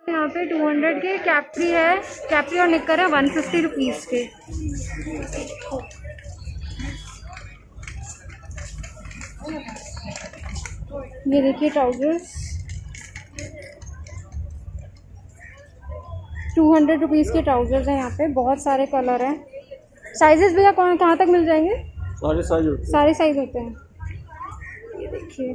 यहाँ पे 200 के कैप्री है, कैप्री और निक्कर है 150 रुपीज़ के। ये देखिए ट्राउजर्स 200 रुपीज़ के ट्राउजर्स हैं। यहाँ पे बहुत सारे कलर हैं। साइजेस भैया कहाँ तक मिल जाएंगे? सारे साइज होते हैं। ये देखिए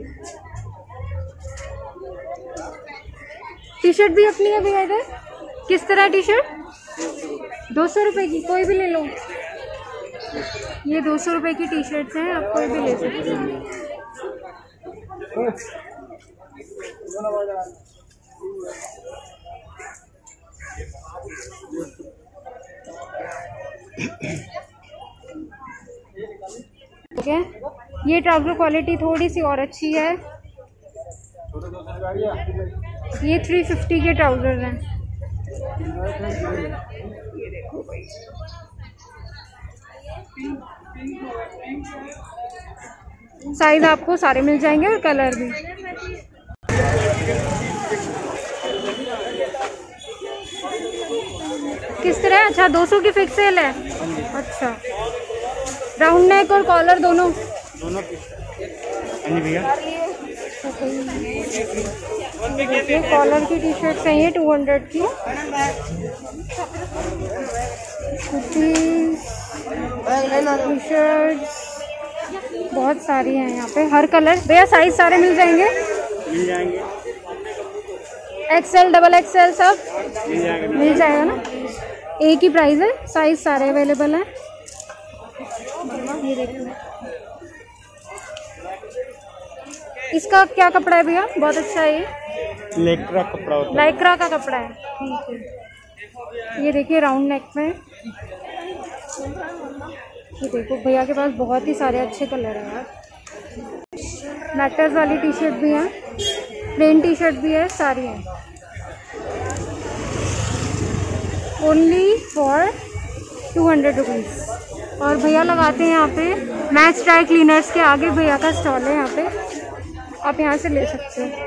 टी शर्ट भी अपनी है भैया इधर। किस तरह टी शर्ट? 200 रुपये की, कोई भी ले लो। ये 200 रुपये की टी शर्ट्स हैं, आप कोई भी ले सकते हैं। ठीक है, ये ट्राउजर क्वालिटी थोड़ी सी और अच्छी है। ये 350 के ट्राउजर्स हैं। ये देखो भाई, साइज आपको सारे मिल जाएंगे और कलर भी। किस तरह? अच्छा 200 की फिक्स सेल है। अच्छा, राउंड नेक और कॉलर दोनों भैया। देखिए कॉलर की टी शर्ट्स हैं ये 200 की। टी शर्ट्स बहुत सारी हैं यहाँ पे, हर कलर। भैया साइज सारे मिल जाएंगे? एक्सएल डबल एक्सएल सब मिल जाएगा ना? एक ही प्राइस है, साइज सारे अवेलेबल हैं। ये देखिए इसका क्या कपड़ा है भैया? बहुत अच्छा है ये, लाइक्रा कपड़ा होता है। लाइक्रा का कपड़ा है, ठीक है। ये देखिए राउंड नेक में। ये देखो भैया के पास बहुत ही सारे अच्छे कलर हैं यार। मैटर्स वाली टी शर्ट भी है, प्लेन टी शर्ट भी है, सारी हैं। Only for 200 rupees. और भैया लगाते हैं यहाँ पे मैच ड्राई क्लीनर्स के आगे भैया का स्टॉल है यहाँ पे, आप यहाँ से ले सकते हैं।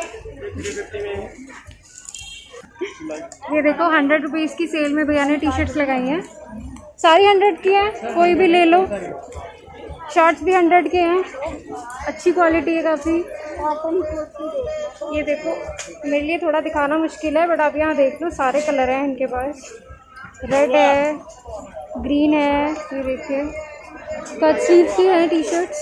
ये देखो 100 रुपीज़ की सेल में भैया ने टी शर्ट्स लगाई हैं, सारी 100 की हैं, कोई भी ले लो। शॉर्ट्स भी 100 के हैं, अच्छी क्वालिटी है काफ़ी। ये देखो, मेरे लिए थोड़ा दिखाना मुश्किल है बट आप यहाँ देख लो, सारे कलर हैं इनके पास। रेड है, ग्रीन है, ये देखिए कट स्लीव की है टी शर्ट्स।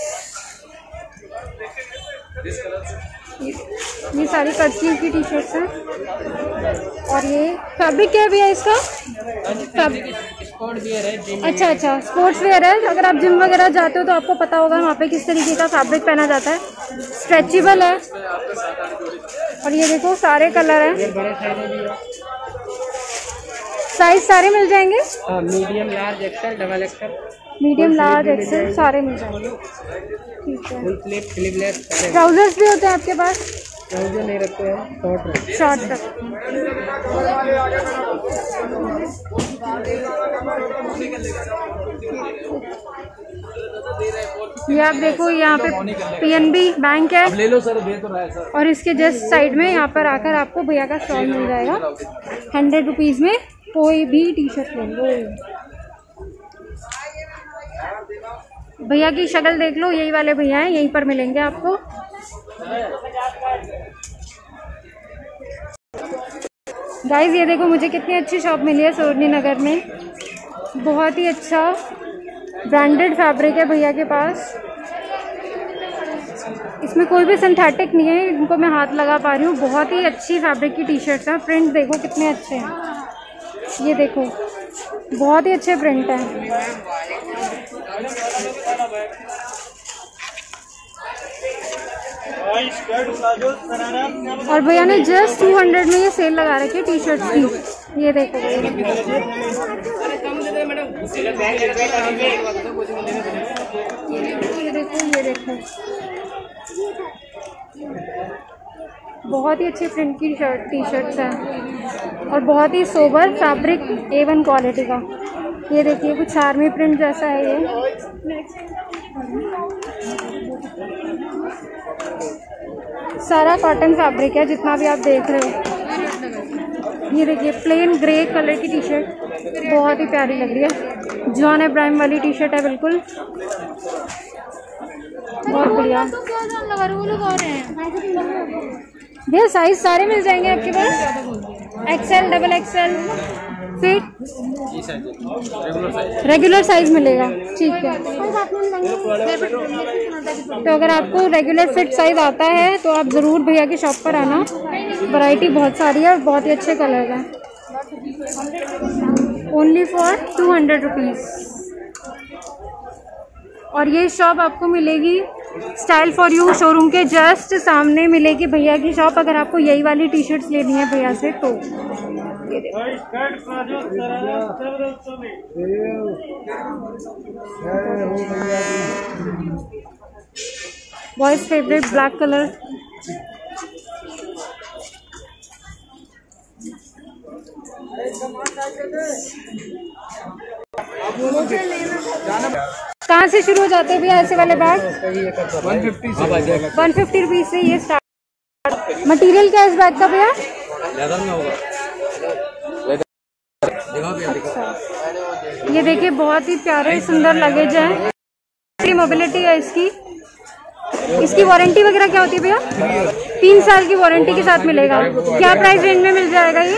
ये सारी कट स्लीव की टी शर्ट्स हैं। और ये फैब्रिक क्या है भैया इसका? अच्छा अच्छा, स्पोर्ट्स वेयर है। अगर आप जिम वगैरह जाते हो तो आपको पता होगा वहाँ पे किस तरीके का फैब्रिक पहना जाता है। स्ट्रेचेबल है। और ये देखो सारे कलर हैं, साइज सारे मिल जाएंगे। Medium large XL double XL, medium large XL सारे मिल जाएंगे, ठीक है। Full sleeve sleeveless. ट्राउजर्स भी होते हैं आपके पास? ट्राउजर नहीं रखते हैं, शॉर्ट रखते हैं। शॉर्ट रखते हैं। ये आप देखो, यहाँ पे पीएनबी बैंक है, ले लो सर, दे तो रहा है सर। और इसके जस्ट साइड में यहाँ पर आकर आपको भैया का स्टॉल मिल जाएगा। 100 रुपीज़ में कोई भी टी शर्ट ले लो। भैया की शक्ल देख लो, यही वाले भैया हैं, यहीं पर मिलेंगे आपको। गाइज ये देखो मुझे कितनी अच्छी शॉप मिली है सरोजनी नगर में। बहुत ही अच्छा ब्रांडेड फैब्रिक है भैया के पास। इसमें कोई भी सिंथेटिक नहीं है, इनको मैं हाथ लगा पा रही हूँ। बहुत ही अच्छी फैब्रिक की टी शर्ट्स हैं। प्रिंट देखो कितने अच्छे हैं, ये देखो बहुत ही अच्छे प्रिंट हैं। और भैया ने जस्ट 200 में ये सेल लगा रखी है टी शर्ट्स की। ये देखो ये देखो बहुत ही अच्छे प्रिंट की टी शर्ट्स हैं और बहुत ही सोबर फैब्रिक, A1 क्वालिटी का। ये देखिए कुछ आर्मी प्रिंट जैसा है ये। सारा कॉटन फैब्रिक है जितना भी आप देख रहे हो। ये देखिए प्लेन ग्रे कलर की टी शर्ट, बहुत ही प्यारी लग रही है। जॉन अब्राहम वाली टी शर्ट है बिल्कुल, बहुत बढ़िया। भैया साइज सारे मिल जाएंगे आपके पास, XL, double XL, fit, regular size मिलेगा। ठीक है, तो अगर आपको रेगुलर फिट साइज आता है तो आप ज़रूर भैया की शॉप पर आना। वैरायटी बहुत सारी है और बहुत ही अच्छे कलर है। Only for 200 rupees. और ये शॉप आपको मिलेगी स्टाइल फॉर यू शोरूम के जस्ट सामने मिलेगी भैया की शॉप। अगर आपको यही वाली टी शर्ट्स लेनी है भैया से तो बॉयज फेवरेट ब्लैक कलर। कहाँ से शुरू हो जाते हैं भैया ऐसे वाले बैग? 150 रुपीज से ये स्टार्ट। मटेरियल क्या है इस बैग का भैया? लेदर में होगा। ये देखिए बहुत ही प्यारे सुंदर लगेज है, मोबिलिटी है इसकी। इसकी वारंटी वगैरह क्या होती है भैया? 3 साल की वारंटी के साथ मिलेगा। क्या प्राइस रेंज में मिल जाएगा ये?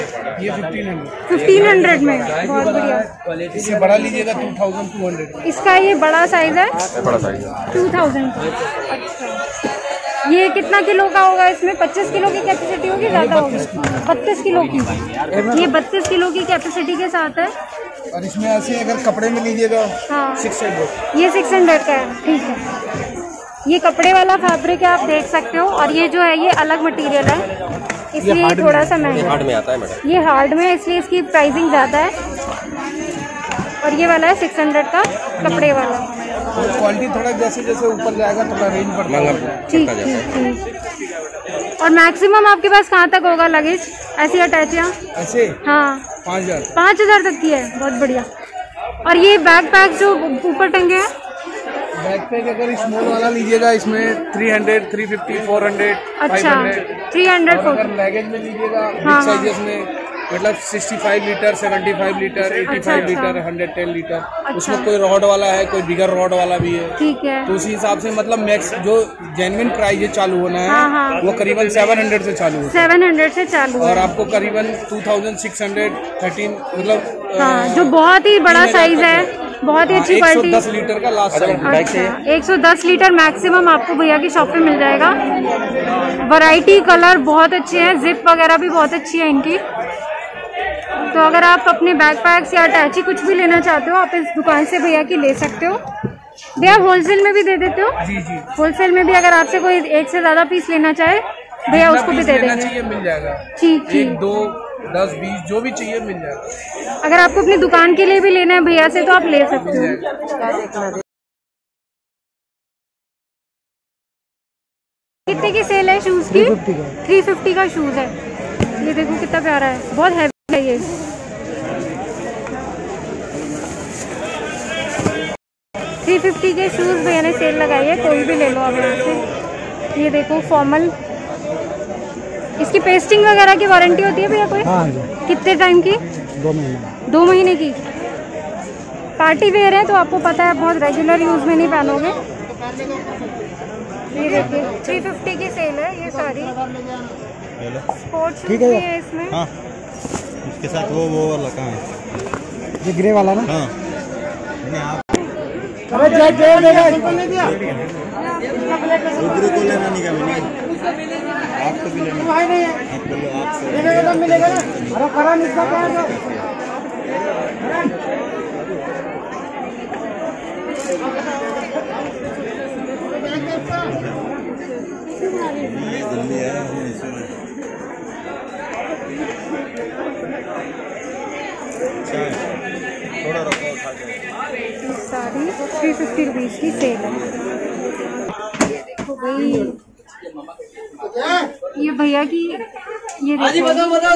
1500 में। बहुत बढ़िया। इससे बड़ा लीजिएगा 2200। इसका ये बड़ा साइज है, 2000। अच्छा, ये कितना किलो का होगा? इसमें 25 किलो की कैपेसिटी होगी, ज़्यादा होगी? 32 किलो की। ये 32 किलो की कैपेसिटी के साथ है। और इसमें ऐसे अगर कपड़े में लीजिएगा हाँ 600। ये 600 का है। ठीक है, ये कपड़े वाला फैब्रिक है, आप देख सकते हो। और ये जो है ये अलग मटेरियल है, इसलिए थोड़ा सा महंगा। हार्ड में आता है मैडम, ये हार्ड में, इसलिए इसकी प्राइसिंग ज़्यादा है। और ये वाला है 600 का कपड़े वाला। क्वालिटी थोड़ा जैसे जैसे ऊपर जाएगा थोड़ा रेंज बढ़ता है। ठीक ठीक। और मैक्सिमम आपके पास कहाँ तक होगा लगेज ऐसी अटैचियाँ? ऐसे हाँ 5000 तक की है। बहुत बढ़िया। और ये बैग पैक जो ऊपर टंगे हैं, बैकपैक अगर स्मॉल वाला लीजिएगा इसमें 300, 350, 400, अच्छा 500। 300। अगर लगेज में लीजिएगा बिग साइजेस में मतलब 65 लीटर, 75 लीटर, 85 लीटर, 110 लीटर। उसमें कोई रॉड वाला है, कोई बिगर रॉड वाला भी है। ठीक है, तो उसी हिसाब से मतलब मैक्स जो जेन्युइन प्राइस ये चालू होना है वो करीबन 700 से चालू है। 700 से चालू और आपको करीबन 2613 मतलब जो बहुत ही बड़ा साइज है, बहुत ही अच्छी क्वालिटी। 110 लीटर का लास्ट साइज। 110 लीटर मैक्सिमम आपको भैया की शॉप पे मिल जाएगा। वैरायटी कलर बहुत अच्छे हैं, जिप वगैरह भी बहुत अच्छी है इनकी। तो अगर आप अपने बैग पैक्स या अटैची कुछ भी लेना चाहते हो आप इस दुकान से भैया की ले सकते हो। भैया होलसेल में भी दे देते हो? जी जी, होलसेल में भी अगर आपसे कोई 1 से ज़्यादा पीस लेना चाहे भैया उसको भी दे देंगे। मिल जाएगा। ठीक ठीक, 1, 2, 10, 20 जो भी चाहिए मिल जाएगा। अगर आपको अपनी दुकान के लिए भी लेना है भैया से तो आप ले सकते हो। कितने की सेल है शूज की? 350 का शूज है। ये देखो कितना प्यारा है, बहुत हैवी है ये। 350 के शूज भैया ने सेल लगाई है, कोई भी ले लो आप यहाँ से। ये देखो फॉर्मल, इसकी पेस्टिंग वगैरह की वारंटी होती है भैया कोई? हाँ जी। कितने टाइम की? 2 महीने। 2 महीने की। पार्टी वेयर है तो आपको पता है बहुत रेगुलर यूज में नहीं पहनोगे। ये देखिए 350 की सेल है ये सारी। स्पोर्ट्स शूज भी है इसमें। हाँ, इसके साथ वो वाला कहाँ है? ये ग्रे वाला ना? हाँ। अरे जय गुरु को लेना नहीं का आपको भी लेना मिलेगा मिलेगा ना। अरे करा निकला क्या है? जल्दी है थोड़ा रखो खा के। सारी 350 रुपीज की सेल है। देखो भाई ये भैया की, ये देखो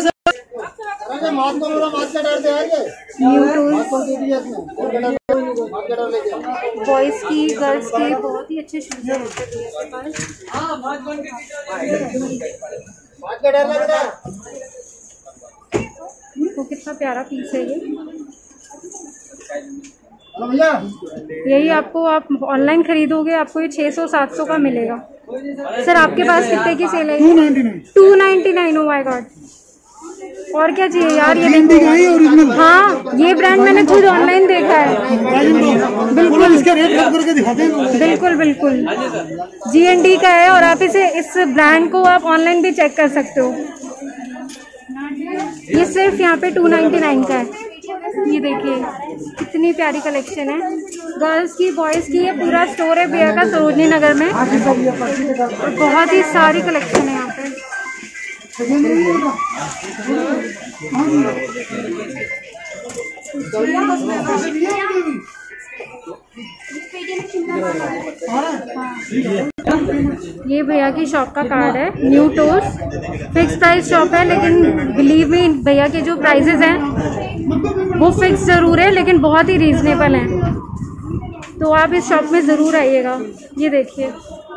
बॉयज की, गर्ल्स की बहुत ही अच्छे शूज हैं भैया के पास। देखो कितना प्यारा पीस है ये। यही आपको, आप ऑनलाइन खरीदोगे आपको ये 600-700 का मिलेगा। सर आपके पास कितने की सेल है? 299। ओ माय गॉड, और क्या चाहिए यार। ये देखो, हाँ ये ब्रांड मैंने खुद ऑनलाइन देखा है। बिल्कुल बिल्कुल बिल्कुल G&D का है, और आप इस ब्रांड को आप ऑनलाइन भी चेक कर सकते हो। ये सिर्फ यहाँ पे 299 का है। ये देखिए कितनी प्यारी कलेक्शन है, गर्ल्स की बॉयज़ की। ये पूरा स्टोर है भैया का सरोजनी नगर में, और बहुत ही सारी कलेक्शन है यहाँ पे। ये भैया की शॉप का कार्ड है, new toast. Fix price shop है, लेकिन बिलीव मी भैया के जो प्राइसेस हैं वो फिक्स ज़रूर है, लेकिन बहुत ही रीजनेबल हैं। तो आप इस शॉप में ज़रूर आइएगा। ये देखिए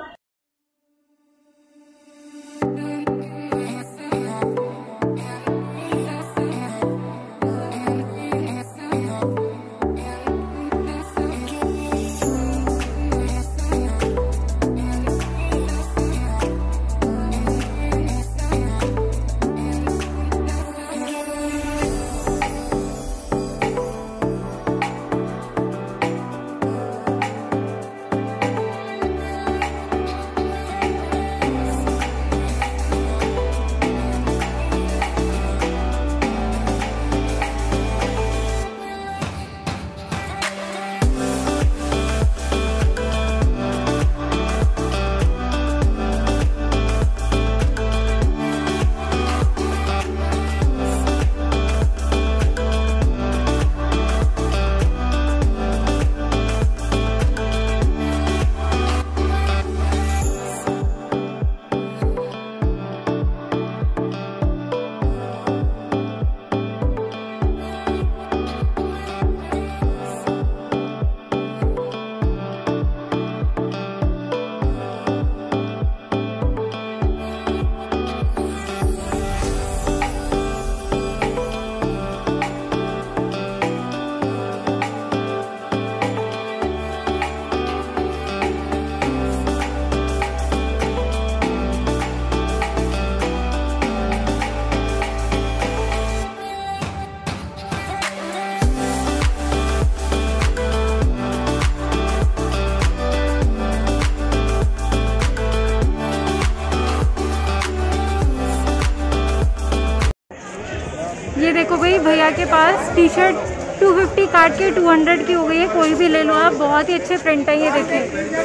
ये देखो भाई, भैया के पास टी शर्ट 250 काट के 200 की हो गई है। कोई भी ले लो आप, बहुत ही अच्छे प्रिंट है। ये देखिए,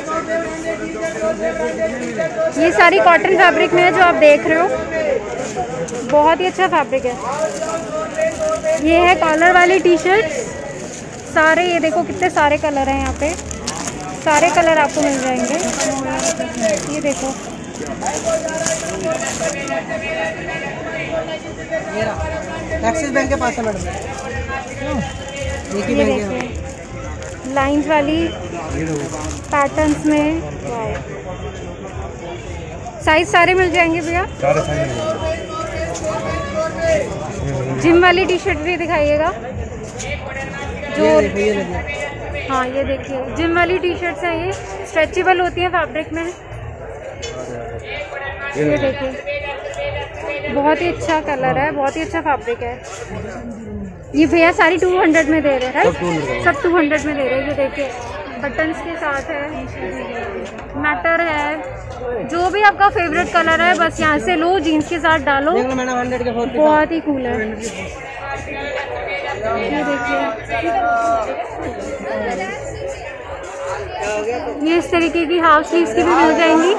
ये सारी कॉटन फैब्रिक में है जो आप देख रहे हो, बहुत ही अच्छा फैब्रिक है। ये है कॉलर वाली टी शर्ट सारे। ये देखो कितने सारे कलर हैं यहाँ पे, सारे कलर आपको मिल जाएंगे। ये देखो एक्सिस बैंक के पास है मैडम, ये देखिए लाइंस वाली पैटर्न्स में। साइज सारे मिल जाएंगे भैया, जिम वाली टी शर्ट भी दिखाइएगा जो। हाँ ये देखिए जिम वाली टी शर्ट्स हैं, ये स्ट्रेचेबल होती है फैब्रिक में। ये देखिए बहुत ही अच्छा कलर है, बहुत ही अच्छा फैब्रिक है। ये भैया सारी 200 में दे रहे हैं, राइट? सब 200 में दे रहे हैं। ये देखिए बटन्स के साथ है, मैटर है, जो भी आपका फेवरेट कलर है बस यहाँ से लो, जीन्स के साथ डालो, बहुत ही कूल है। ये देखिए ये इस तरीके की हाफ स्लीव्स की भी मिल जाएंगी।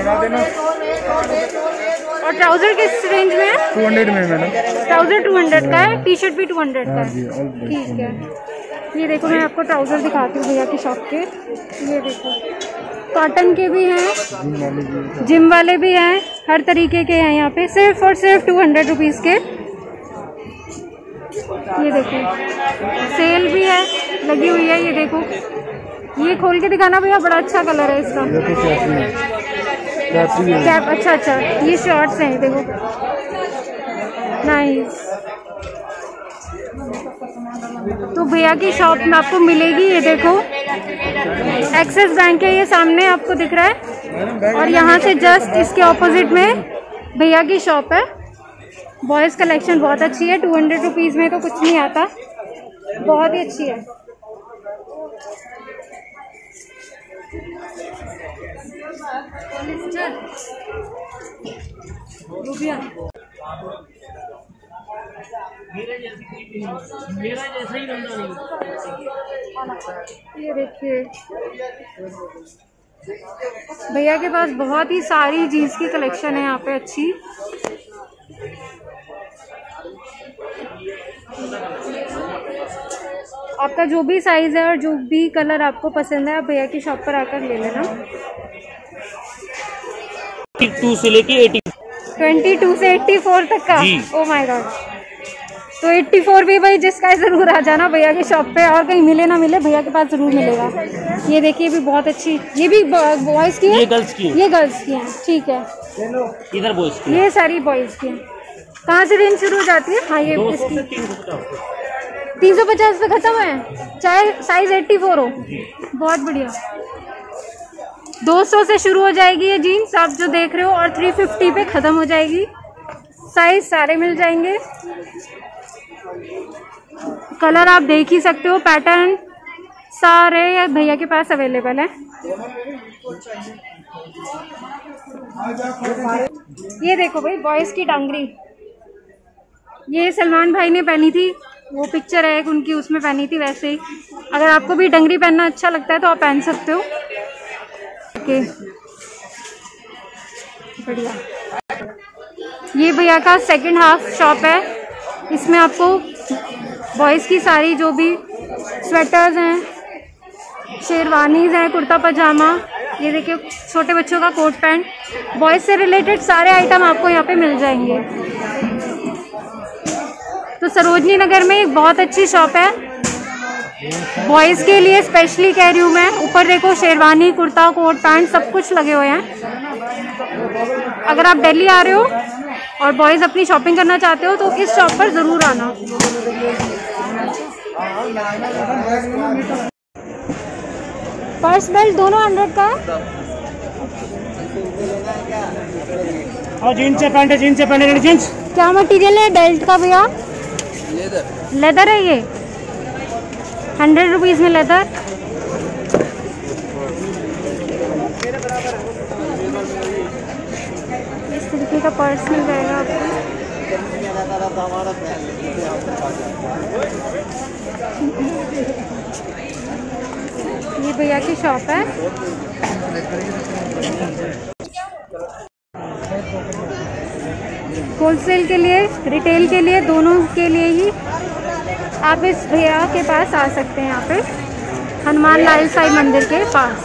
और ट्राउजर किस रेंज में है? 200 में मैडम। ट्राउजर 200 का है, टी शर्ट भी 200 का है। ठीक है, ये देखो मैं आपको ट्राउजर दिखाती हूँ भैया की शॉप के। ये देखो कॉटन के भी हैं, जिम वाले भी हैं, हर तरीके के हैं यहाँ पे, सिर्फ और सिर्फ 200 रुपीज़ के। ये देखो सेल भी है लगी हुई है। ये देखो, ये खोल के दिखाना भैया, बड़ा अच्छा कलर है इसका। कैप, अच्छा अच्छा, ये शॉर्ट्स हैं, देखो नाइस। तो भैया की शॉप में आपको मिलेगी। ये देखो एक्सिस बैंक है, ये सामने आपको दिख रहा है, और यहाँ से जस्ट इसके ऑपोजिट में भैया की शॉप है। बॉयज़ कलेक्शन बहुत अच्छी है, 200 रुपीज़ में तो कुछ नहीं आता, बहुत ही अच्छी है। मेरा जैसा ही बंदा नहीं। ये देखिए भैया के पास बहुत ही सारी जीन्स की कलेक्शन है यहाँ पे अच्छी। आपका जो भी साइज है और जो भी कलर आपको पसंद है, आप भैया की शॉप पर आकर ले लेना। 22 से लेके 22 से 84 तक का। ओ माय गॉड, तो 84 भी भाई जिसका है जरूर आ जाना भैया की शॉप पे, और कहीं मिले ना मिले भैया के पास जरूर मिलेगा। ये देखिए भी बहुत अच्छी, ये भी बॉयज की है, ये गर्ल्स की है, ये गर्ल्स की है, ठीक है। इधर बॉयज की, ये सारी बॉयज की है। कहाँ से रेंज शुरू हो जाती है? हाँ ये 350 पे खत्म है, चाहे साइज 84 हो। बहुत बढ़िया, 200 से शुरू हो जाएगी ये जीन्स आप जो देख रहे हो, और 350 पे खत्म हो जाएगी। साइज सारे मिल जाएंगे, कलर आप देख ही सकते हो, पैटर्न सारे भैया के पास अवेलेबल है। ये देखो भाई बॉयज की टांगरी, ये सलमान भाई ने पहनी थी, वो पिक्चर है उनकी, उसमें पहनी थी। वैसे ही अगर आपको भी डंगरी पहनना अच्छा लगता है तो आप पहन सकते हो। ओके बढ़िया। ये भैया का सेकंड हाफ शॉप है, इसमें आपको बॉयज़ की सारी जो भी स्वेटर्स हैं, शेरवानीज हैं, कुर्ता पजामा, ये देखिए छोटे बच्चों का कोट पैंट, बॉयज़ से रिलेटेड सारे आइटम आपको यहाँ पे मिल जाएंगे। तो सरोजनी नगर में एक बहुत अच्छी शॉप है, बॉयज़ के लिए स्पेशली कह रही हूँ मैं। ऊपर देखो शेरवानी, कुर्ता, कोट पैंट सब कुछ लगे हुए हैं। अगर आप दिल्ली आ रहे हो और बॉयज़ अपनी शॉपिंग करना चाहते हो तो इस शॉप पर ज़रूर आना। पर्स बेल्ट दोनों 100 का है। और जीन्स से पैंट है, जीन्स से पैंट है, जीन्स। क्या मटेरियल है बेल्ट का भैया? लेदर है ये, 100 रुपीज़ में लेदर। इस तरीके का पर्स मिल जाएगा आपको। ये भैया की शॉप है। होलसेल के लिए, रिटेल के लिए, दोनों के लिए ही आप इस भैया के पास आ सकते हैं। यहाँ पे हनुमान लाल साई मंदिर के पास।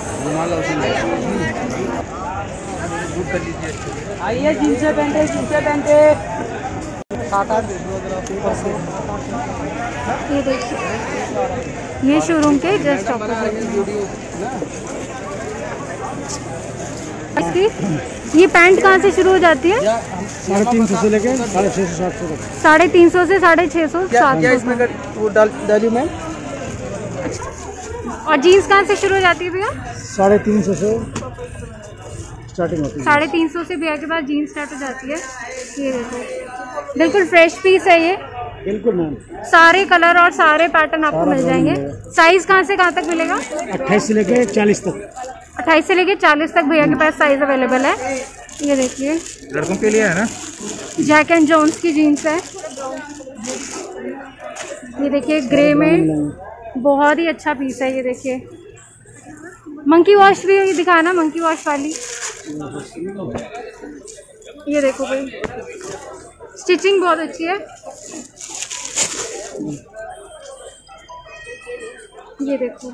आइए जीन्स से पहनते, जीन्स से पहनते 7-8। ये देखिए ये शोरूम के जस्ट ऑपोजिट। ये पैंट कहाँ से शुरू हो जाती है? 350 से लेके 650-700 तक। 350 से 650, 700। वो डाली मैम। और जीन्स कहाँ से शुरू हो जाती है भैया? 350 से स्टार्टिंग होती है। 350 से भैया के पास जीन्स स्टार्ट हो जाती है। ये देखो बिल्कुल फ्रेश पीस है ये, बिल्कुल मैम। सारे कलर और सारे पैटर्न आपको मिल जाएंगे। साइज कहाँ से कहाँ तक मिलेगा? 28 से लेके 40 तक। 28 से लेके 40 तक भैया के पास साइज अवेलेबल है। ये देखिए लड़कों के लिए है ना, जैक एंड जोन्स की जीन्स है। ये देखिए ग्रे में बहुत ही अच्छा पीस है। ये देखिए मंकी वॉश भी दिखाना, मंकी वॉश वाली। ये देखो भाई स्टिचिंग बहुत अच्छी है। ये देखो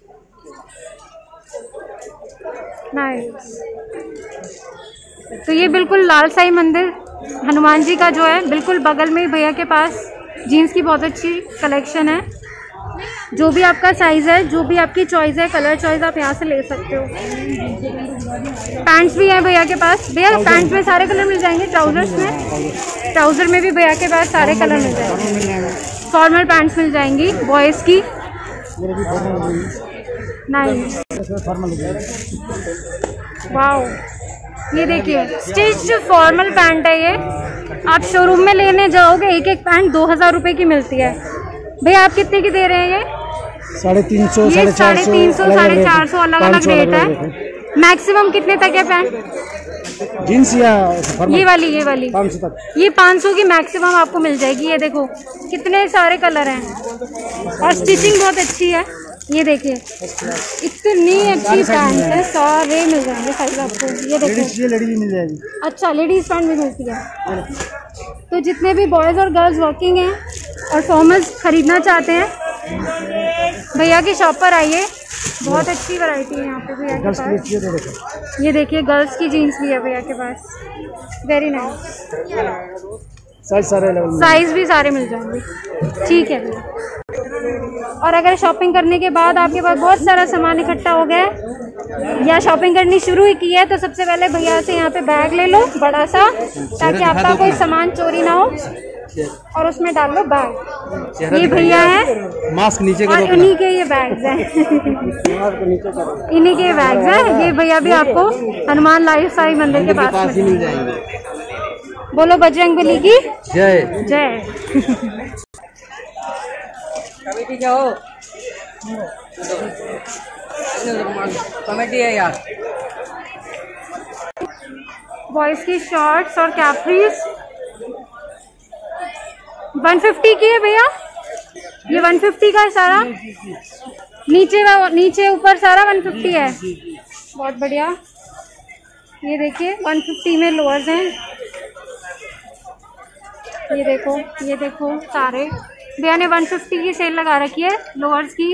नाइस। तो ये बिल्कुल लाल साई मंदिर हनुमान जी का जो है बिल्कुल बगल में ही भैया के पास जीन्स की बहुत अच्छी कलेक्शन है। जो भी आपका साइज़ है, जो भी आपकी चॉइस है, कलर चॉइस आप यहाँ से ले सकते हो। पैंट्स भी हैं भैया के पास। भैया पैंट में सारे कलर मिल जाएंगे। ट्राउजर्स में भी भैया के पास सारे कलर मिल जाएंगे। फॉर्मल पैंट्स मिल जाएंगी बॉयज़ की। नाइस, वाओ, ये देखिए स्टिच्ड फॉर्मल पैंट है ये। आप शोरूम में लेने जाओगे एक एक पैंट 2000 रुपये की मिलती है। भैया आप कितने की दे रहे हैं ये? 350, ये 350, 450 अलग अलग रेट है। मैक्सिमम कितने तक है पैंट? जींस या ये वाली 500 तक। ये 500 की मैक्सिमम आपको मिल जाएगी। ये देखो कितने सारे कलर हैं और स्टिचिंग बहुत अच्छी है। ये देखिए इतनी अच्छी पैंट है, सारे मिल जाएंगे साइज आपको। ये देखो लेडी भी मिल जाएगी। अच्छा, लेडीज पैंट भी मिलती है। तो जितने भी बॉयज़ और गर्ल्स वर्किंग हैं और फॉर्मल्स खरीदना चाहते हैं भैया की शॉप पर आइए। बहुत अच्छी वैरायटी है यहाँ पे भैया के पास। ये देखिए गर्ल्स की जीन्स भी है भैया के पास, वेरी नाइस। साइज भी सारे मिल जाएंगे। ठीक है भैया। और अगर शॉपिंग करने के बाद आपके पास बहुत सारा सामान इकट्ठा हो गया है या शॉपिंग करनी शुरू ही की है तो सबसे पहले भैया से यहाँ पे बैग ले लो बड़ा सा, ताकि आपका कोई सामान चोरी ना हो, और उसमें डाल लो बैग। ये भैया है, मास्क नीचे और इन्हीं के ये बैग्स हैं। इन्हीं के बैग्स हैं। ये भैया भी आपको हनुमान लाइफ साई मंदिर के पास ही मिल जाएंगे। बोलो बजरंगबली की जय जय। कमेटी है यार। बॉयज की शॉर्ट्स और कैप्रीज 150 की है भैया। ये 150 का है सारा, नीचे ऊपर सारा 150 है। बहुत बढ़िया। ये देखिए 150 में लोअर्स हैं। ये देखो सारे भैया ने 150 की सेल लगा रखी है लोअर्स की।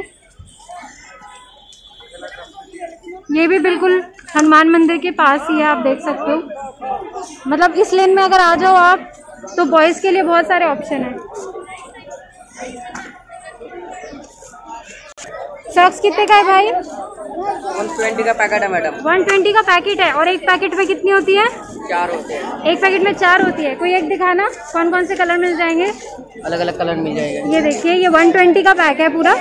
ये भी बिल्कुल हनुमान मंदिर के पास ही है, आप देख सकते हो। मतलब इस लेन में अगर आ जाओ आप तो बॉयज़ के लिए बहुत सारे ऑप्शन हैं। सॉक्स कितने का है भाई? 120 का पैकेट है मैडम। 120 का पैकेट है। और एक पैकेट में कितनी होती है? 4 होते हैं। एक पैकेट में 4 होती है। कोई एक दिखाना, कौन कौन से कलर मिल जाएंगे? अलग अलग कलर मिल जाएगा। ये देखिए ये 120 का पैक है पूरा,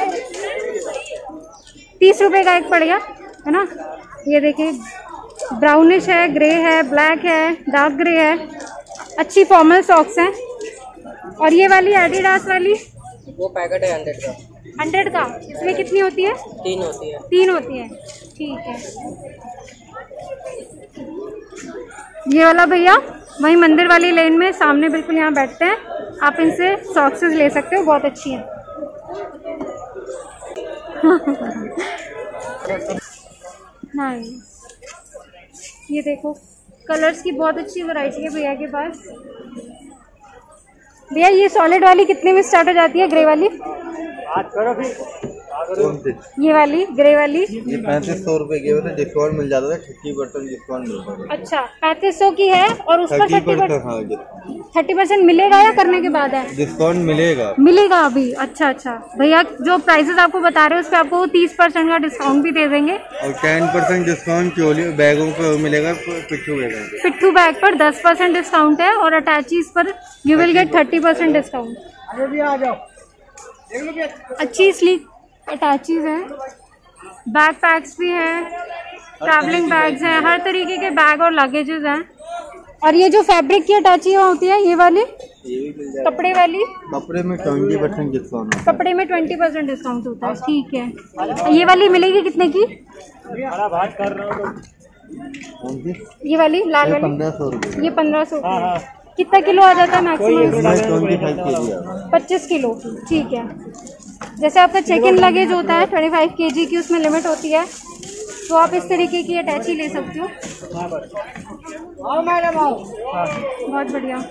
30 रुपए का एक पड़ गया है ना। ये देखिए ब्राउनिश है, ग्रे है, ब्लैक है, डार्क ग्रे है। अच्छी फॉर्मल सॉक्स हैं। और ये वाली एडिडास वाली वो पैकेट है 100 का। 100 का। इसमें कितनी होती है? 3 होती है। 3 होती है। ठीक है। ये वाला भैया वही मंदिर वाली लेन में सामने बिल्कुल यहाँ बैठते हैं। आप इनसे सॉक्सेस ले सकते हो, बहुत अच्छी हैं। नाइस। ये देखो कलर्स की बहुत अच्छी वैरायटी है भैया के पास। भैया ये सॉलिड वाली कितने में स्टार्ट हो जाती है? ग्रे वाली ये वाली ग्रे वाली ये 3500 रुपए की है, डिस्काउंट मिल जाता है। 50% डिस्काउंट मिलता है। अच्छा 3500 की है और उस पर 30% मिलेगा या करने के बाद है? डिस्काउंट मिलेगा अभी। अच्छा भैया जो प्राइसेस आपको बता रहे हो उस पर आपको 30% का डिस्काउंट भी दे देंगे और 10% डिस्काउंट चोली बैगों पर मिलेगा। पिट्ठू बैग पर 10% डिस्काउंट है और अटैचीज पर यू विल गेट 30% डिस्काउंट। अच्छी स्लीक अटैचीज हैं, बैक पैक्स भी हैं, ट्रैवलिंग बैग्स हैं, हर तरीके के बैग और लगेजेस हैं। और ये जो फैब्रिक की अटैची होती है ये वाली कपड़े वाली, कपड़े में 20% डिस्काउंट। कपड़े में 20% डिस्काउंट होता है। ठीक है। ये वाली मिलेगी कितने की? ये वाली लाल वाली 1500 रुपये। ये 1500। कितना किलो आ जाता है मैक्सिमम? 25 किलो। ठीक है। जैसे आपका चेक इन लगेज होता है 25 kg की, उसमें लिमिट होती है, तो आप इस तरीके की अटैची ले सकते हो। बहुत बढ़िया।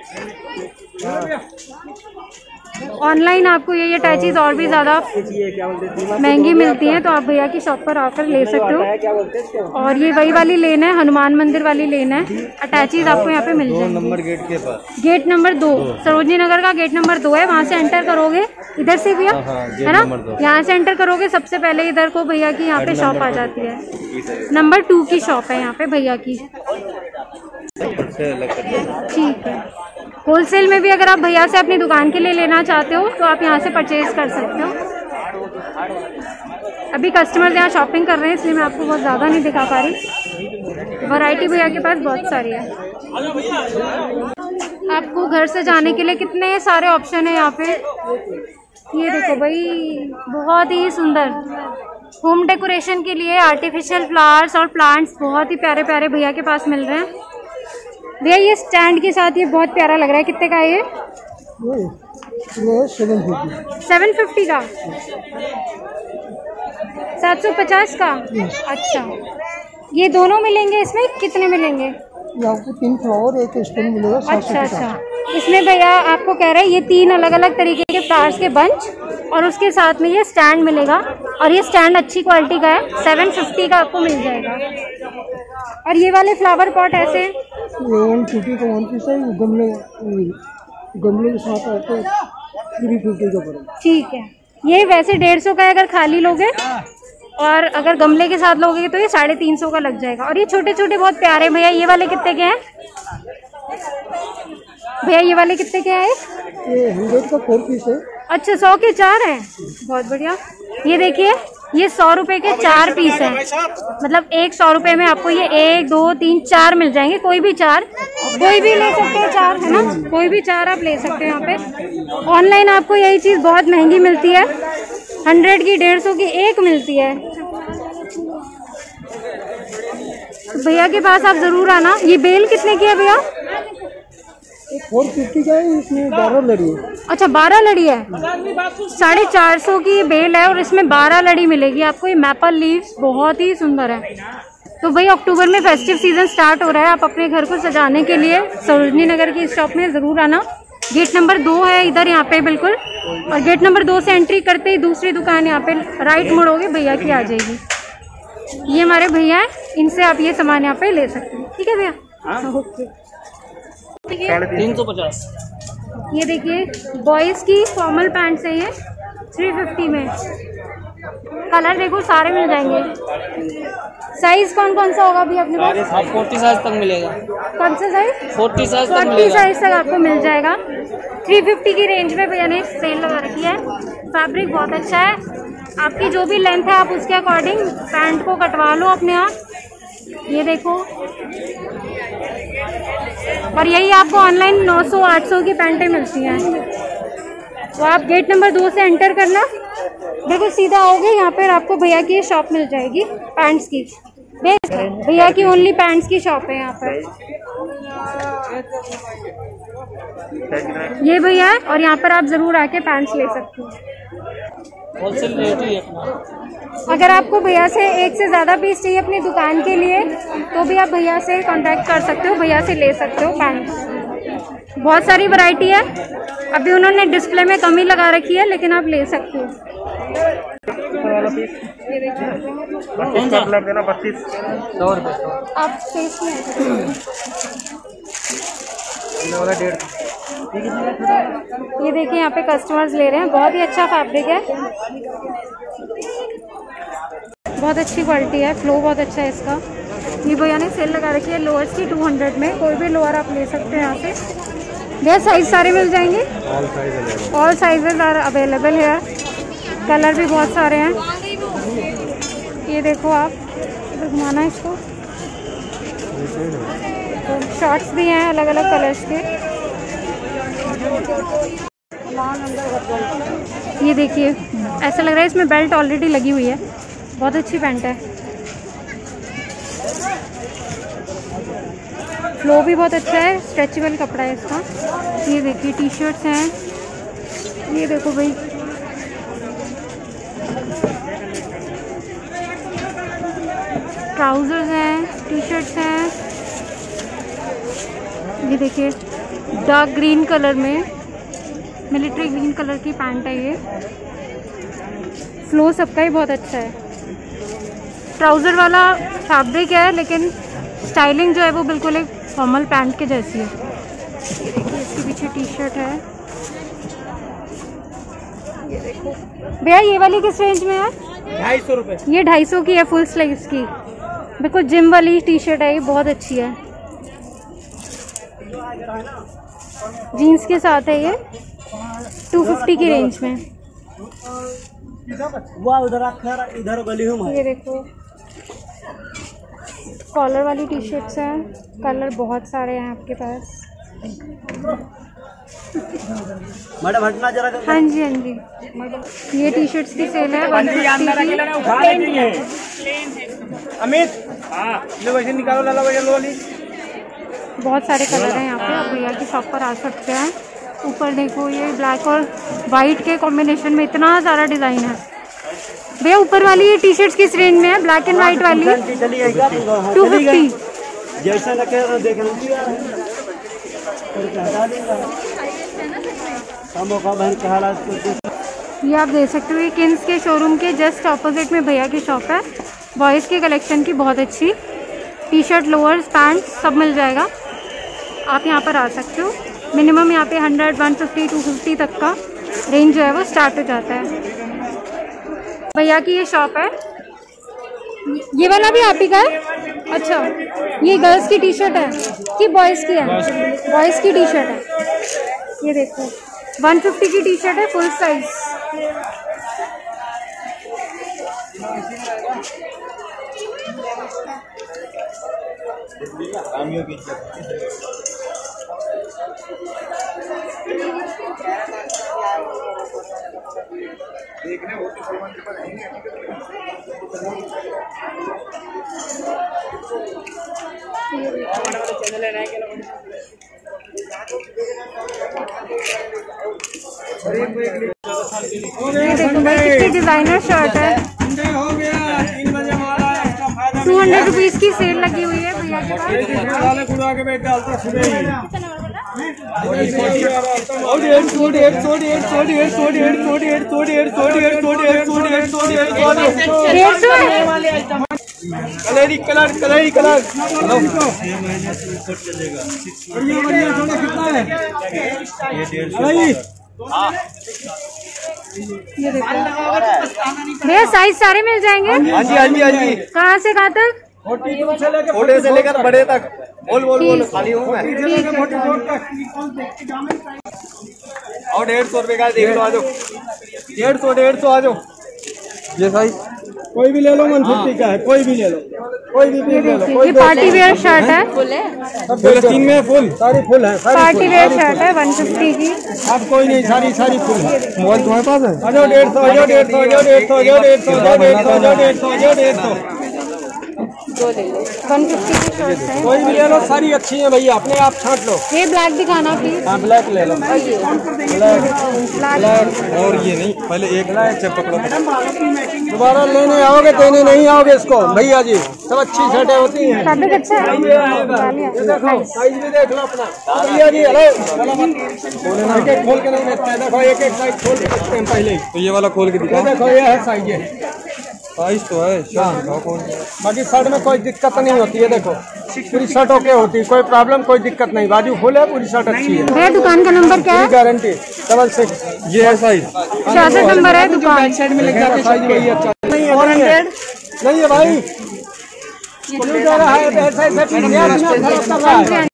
ऑनलाइन आपको ये अटैचीज और भी ज़्यादा महंगी मिलती हैं, तो आप भैया की शॉप पर आकर ले सकते हो। और ये वही वाली लेन है, हनुमान मंदिर वाली लेन है। अटैचीज आपको यहाँ पे मिल जाएगी। नंबर गेट के पास, गेट नंबर 2 सरोजनी नगर का गेट नंबर 2 है। वहाँ से एंटर करोगे, इधर से भैया है ना, यहाँ से एंटर करोगे सबसे पहले इधर को भैया की यहाँ पे शॉप आ जाती है। नंबर 2 की शॉप है यहाँ पे भैया की। ठीक है। होलसेल में भी अगर आप भैया से अपनी दुकान के लिए लेना चाहते हो तो आप यहाँ से परचेज कर सकते हो। अभी कस्टमर्स यहाँ शॉपिंग कर रहे हैं इसलिए मैं आपको बहुत ज़्यादा नहीं दिखा पा रही। वैरायटी भैया के पास बहुत सारी है। आपको घर से जाने के लिए कितने सारे ऑप्शन है यहाँ पे। ये देखो भाई, बहुत ही सुंदर होम डेकोरेशन के लिए आर्टिफिशियल फ्लावर्स और प्लांट्स बहुत ही प्यारे प्यारे भैया के पास मिल रहे हैं। भैया ये स्टैंड के साथ ये बहुत प्यारा लग रहा है, कितने का है ये? 750 का, 750 का। अच्छा, ये दोनों मिलेंगे इसमें, कितने मिलेंगे? आपको 3 फ्लावर एक स्टैंड मिलेगा। अच्छा, इसमें भैया आपको कह रहे हैं ये 3 अलग अलग तरीके के फ्लावर्स के बंच और उसके साथ में ये स्टैंड मिलेगा। और ये स्टैंड अच्छी क्वालिटी का है, 750 का आपको मिल जाएगा। और ये वाले फ्लावर पॉट ऐसे 150 का 1 पीस है, गमले के साथ आते 350 का पड़ेगा। ठीक है, ये वैसे 150 का है अगर खाली लोगे, और अगर गमले के साथ लोगे तो ये 350 का लग जाएगा। और ये छोटे छोटे बहुत प्यारे भैया, ये वाले कितने के हैं भैया? ये वाले कितने के हैं? ये 100 का 4 पीस है। अच्छा, 100 के 4 हैं, बहुत बढ़िया। ये देखिए, ये 100 रुपए के 4 पीस हैं, मतलब एक 100 रुपए में आपको ये 1 2 3 4 मिल जाएंगे। कोई भी 4, कोई भी ले सकते हैं 4, है ना? कोई भी 4 आप ले सकते हैं यहाँ पे। ऑनलाइन आपको यही चीज़ बहुत महंगी मिलती है, 100 की 150 की एक मिलती है। भैया के पास आप जरूर आना। ये बेल कितने की है भैया? 450 का है, इसमें 12 लड़ी है। अच्छा, 12 लड़ी है, 450 की ये बेल है और इसमें 12 लड़ी मिलेगी आपको। ये मैपल लीव्स बहुत ही सुंदर है। तो भाई अक्टूबर में फेस्टिव सीजन स्टार्ट हो रहा है, आप अपने घर को सजाने के लिए सरोजनी नगर की इस शॉप में ज़रूर आना। गेट नंबर 2 है इधर यहाँ पे बिल्कुल, और गेट नंबर 2 से एंट्री करते ही दूसरी दुकान यहाँ पे राइट मुड़ोगे भैया की आ जाएगी। ये हमारे भैया हैं, इनसे आप ये सामान यहाँ पे ले सकते हैं। ठीक है भैया, ओके। 350। ये देखिए, बॉयज़ की फॉर्मल पैंट्स है ये 350 में। कलर देखो सारे मिल जाएंगे। साइज कौन कौन सा होगा भी अपने पास? 40 साइज तक मिलेगा। कौन सा साइज? 40 साइज तक 40 मिलेगा। साइज तक आपको मिल जाएगा। 350 की रेंज में भैया ने सेल लगा रखी है। फैब्रिक बहुत अच्छा है, आपकी जो भी लेंथ है आप उसके अकॉर्डिंग पैंट को कटवा लो अपने आप। ये देखो, और यही आपको ऑनलाइन 900-800 की पैंटें मिलती हैं। तो आप गेट नंबर 2 से एंटर करना, बिल्कुल सीधा आओगे यहाँ पर आपको भैया की शॉप मिल जाएगी पैंट्स की। भैया की ओनली पैंट्स की शॉप है यहाँ पर। ये भैया है, और यहाँ पर आप जरूर आके पैंट्स ले सकते हो। होलसेल रेट ही है। अगर आपको भैया से एक से ज़्यादा पीस चाहिए अपनी दुकान के लिए तो भी आप भैया से कांटेक्ट कर सकते हो, भैया से ले सकते हो पैंट्स। बहुत सारी वैरायटी है, अभी उन्होंने डिस्प्ले में कमी लगा रखी है, लेकिन आप ले सकते हो। देना 32 100 रुपये। आप स्पेस में ये देखिए, यहाँ पे कस्टमर्स ले रहे हैं। बहुत ही अच्छा फैब्रिक है, बहुत अच्छी क्वालिटी है, फ्लो बहुत अच्छा है इसका। ये भैया ने सेल लगा रखी है लोअर्स की 200 में। कोई भी लोअर आप ले सकते हैं यहाँ से। भैया साइज सारे मिल जाएंगे, ऑल साइजेज आर अवेलेबल है। कलर भी बहुत सारे हैं। ये देखो, आप इधर घुमाना है इसको, तो शॉर्ट्स भी हैं अलग अलग कलर्स के। ये देखिए, ऐसा लग रहा है इसमें बेल्ट ऑलरेडी लगी हुई है। बहुत अच्छी पैंट है, फ्लो भी बहुत अच्छा है, स्ट्रेचेबल कपड़ा है इसका। ये देखिए, टी शर्ट्स हैं। ये देखो भाई, ट्राउजर्स हैं, टी शर्ट्स हैं। ये देखिए, डार्क ग्रीन कलर में, मिलिट्री ग्रीन कलर की पैंट है ये। फ्लो सबका ही बहुत अच्छा है। ट्राउज़र वाला फैब्रिक है, लेकिन स्टाइलिंग जो है वो बिल्कुल एक फॉर्मल पैंट के जैसी है। ये देखिए, इसके पीछे टी शर्ट है। ये देखो भैया, ये वाली किस रेंज में है? 250 रुपये। ये 250 की है, फुल स्लीव्स की, बिल्कुल जिम वाली टी शर्ट है। ये बहुत अच्छी है। जीन्स के साथ है ये 250 की रेंज में। इधर गली हूँ। ये देखो कॉलर वाली टी शर्ट्स हैं, कलर बहुत सारे हैं आपके पास। मैडम हटना जरा। हाँ जी हाँ जी, ये टी शर्ट्स की सेल है 150 की। अमित लो वैसे निकालो, लाला वैसे लो ली। बहुत सारे कलर हैं यहाँ पे, आप भैया की शॉप पर आ सकते हैं। ऊपर देखो ये ब्लैक और वाइट के कॉम्बिनेशन में इतना सारा डिजाइन है। भैया ऊपर वाली ये टी शर्ट्स किस रेंज में है? ब्लैक एंड व्हाइट वाली 250। जैसा लगे देख ये आप देख सकते हो, ये किन्स के शोरूम के जस्ट ऑपोजिट में भैया की शॉप है। बॉयज़ के कलेक्शन की बहुत अच्छी टी शर्ट, लोअर्स, पैंट्स सब मिल जाएगा। आप यहाँ पर आ सकते हो। मिनिमम यहाँ पे 100, 150, 250 तक का रेंज जो है वो स्टार्ट हो जाता है। भैया की ये शॉप है। ये वाला भी आप ही का है? अच्छा, ये गर्ल्स की टी शर्ट है कि बॉयज़ की है? बॉयज़ की टी शर्ट है। ये देखो 150 की टी शर्ट है, फुल साइज। डिजाइनर शर्ट है, 200 रुपीज की सेल लगी हुई है भैया के कलर कलर कलर ये देखो भैया, साइज सारे मिल जाएंगे। हाँ जी हाँ जी हाँ जी। कहाँ से कहाँ तक? छोटे से लेकर बड़े तक। बोल बोल बोल, खाली हूँ मैं। और 150 रुपए का देख लो, आ जाओ। 150 आ जाओ। ये साइज कोई भी ले लो, 150 का है, कोई भी ले लो, कोई भी ले लो। ये पार्टी वेयर शर्ट है, सब 3 में फुल, सारी फुल है। पार्टी वेयर शर्ट है 150 की। अब कोई नहीं, सारी सारी फुल है। मोबाइल तुम्हारे पास है? आ जाओ 150, आ जाओ 150, आ जाओ 150, आ जाओ 150, आ जाओ 150, आ जाओ 150, आ जाओ 150। 150 की शर्ट है। कोई भी ले लो, सारी अच्छी है भैया, अपने आप छांट लो। ये ब्लैक दिखाना प्लीज। हाँ ब्लैक ले लो। ब्लैक और ये नहीं, पहले एक से पकड़ो। दोबारा लेने आओगे, देने नहीं आओगे इसको भैया जी। सब अच्छी शर्टें होती हैं। फैब्रिक अच्छा है। देखो साइज भी देख लो अपना भैया जी। हेलो, एक एक खोल के नहीं बेचते हैं। देखो एक एक साइज खोल के बेचते हैं पहले। तो ये वाला खोल के दिखाओ। देखो ये है साइज, ये साइज तो है। बाकी शर्ट में कोई दिक्कत नहीं होती है। देखो पूरी शर्ट ओके होती है, कोई प्रॉब्लम, कोई दिक्कत नहीं। बाजू फुल है, पूरी शर्ट अच्छी है। भैया दुकान का नंबर क्या है? गारंटी 66। ये है साइज 66 नंबर है दुकान। साइज वही अच्छा नहीं है, 400 नहीं है भाई। जा रहा है ऐसा ऐसा